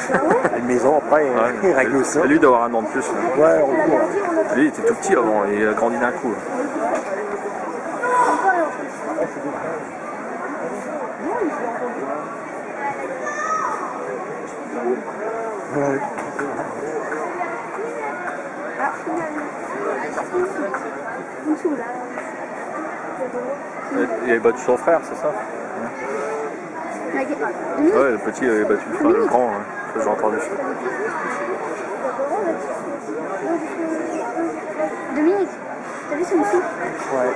Une maison, après, il règle ça. Lui doit avoir un an de plus. Là. Ouais, on court. Lui, il était tout petit avant, il a grandi d'un coup. Ouais. Il avait battu son frère, c'est ça? Ouais, le petit avait battu le frère, le grand, hein. J'ai entendu ça. Dominique, t'as vu celui-ci? Ouais.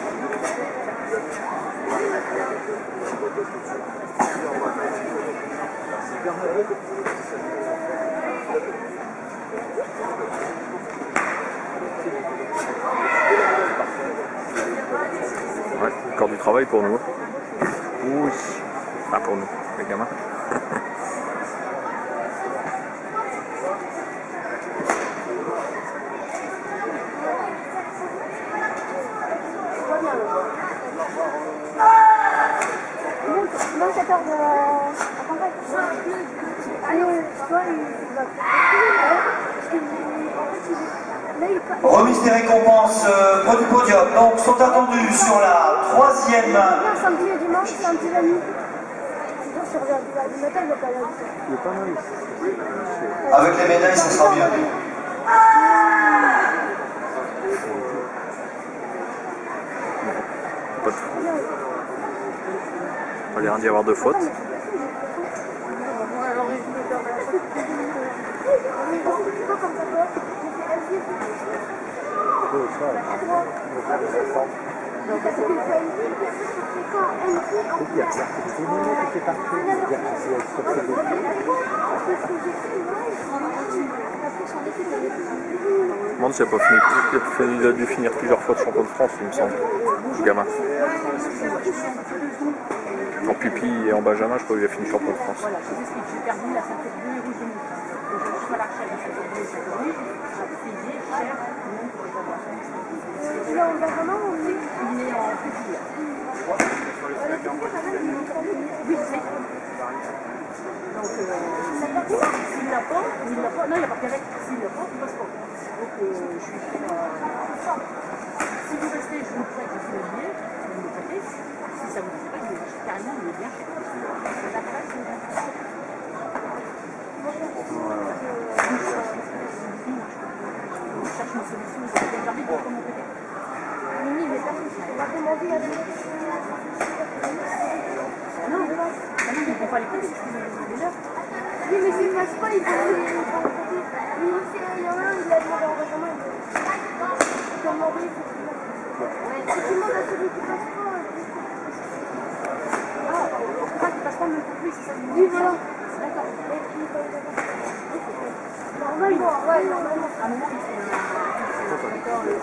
Ouais, encore du travail pour nous. Oui. Ah, pour nous, les gamins. Remise des récompenses près du podium, donc sont attendus sur la troisième. Samedi et dimanche, c'est un petit ami. Sur le matin, il va pas là. Il est pas mal ici. Avec les médailles, ça sera mieux. Pas de fou. Il n'y a rien d'y avoir de faute. Je me demande s'il a dû finir plusieurs fois de champion de France, il me semble, ce gamin. En pupille et en benjamin, je crois qu'il a fini champion de France. Voilà, j'ai perdu la ceinture bleue et rouge de mouton. Donc je suis à la recherche de cette bleue et cette rouge. À payer cher, non, pour les avoir. Il est en benjamin ou Il est en pupille. Oui, je sais. Donc, s'il l'a pas, non, il n'a pas qu'avec. S'il l'a pas, il passe pas. Donc, je suis si vous restez, je vous le prête, vous le billet, vous me le prêtez. Si ça vous dit pas, je vais l'acheter carrément, il est bien cher. Je cherche une solution, j'arrive pour comment peut-être. Mimi, mais on va commander à deux. Non, ils ne vont pas les payer, déjà. Oui, mais c'est passe pas, il faut les payer. Il y en a un, il a demandé en benjamin. Il a demandé, si tu demandes à celui qui passe pas. Ah, pourquoi tu passes pas le plus, c'est ça? Oui, voilà. D'accord. Normalement, ouais, normalement. À un moment, il faut encore le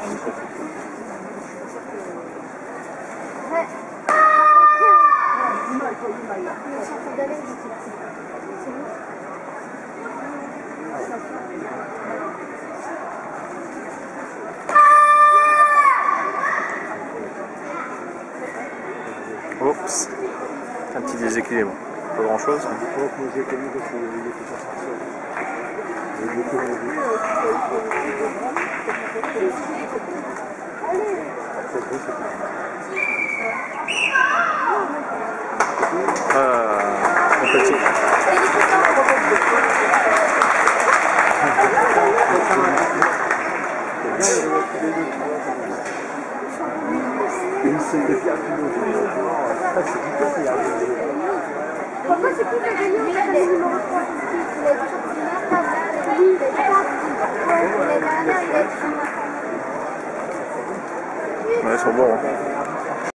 Ouais. mal, quoi, il mal. Oups, un petit déséquilibre. Pas grand chose. Petit. Pourquoi c'est plus le gagnant qui a le numéro 3? Il a été champion. Oui, il a été champion. Ouais, l'année dernière, il a été champion. Ouais, ils sont bons. Hein.